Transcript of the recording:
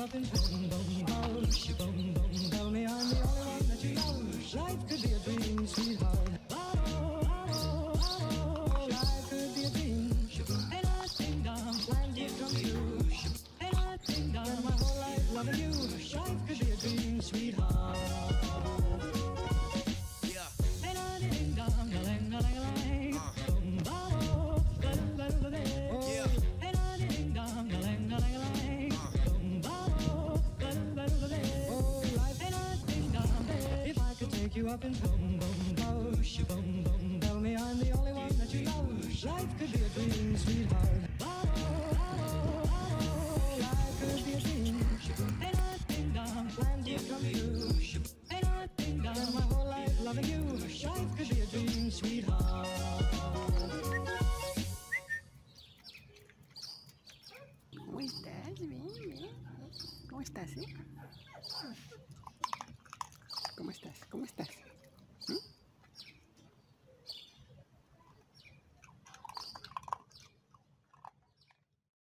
up in boom, boom, boom, boom, boom. Tell me I'm the only one that you know. Life could be a dream, sweetheart. Oh, oh, oh, life could be a dream. Ain't I ding dong, plans will come true. Ain't I ding dong, my whole life loving you. Life could be a dream, sweetheart. Yeah. Ain't I ding dong, lang, lang, lang. Boom, boom, boom, boom, boom. Yeah. Ain't I ding dong, lang, lang, lang. Boom, boom, boom, boom, boom. Oh, life ain't a ding dong. If I could take you up and boom, boom, boom, boom, boom. Tell me I'm the only one that you know. Life could be a dream, sweetheart. Life could be a dream. Ain't a ding dong, plans will come true. Ain't a ding dong, my whole life loving you. Life could be a dream, sweetheart. ¿Cómo estás? Bien, bien. ¿Cómo estás, eh?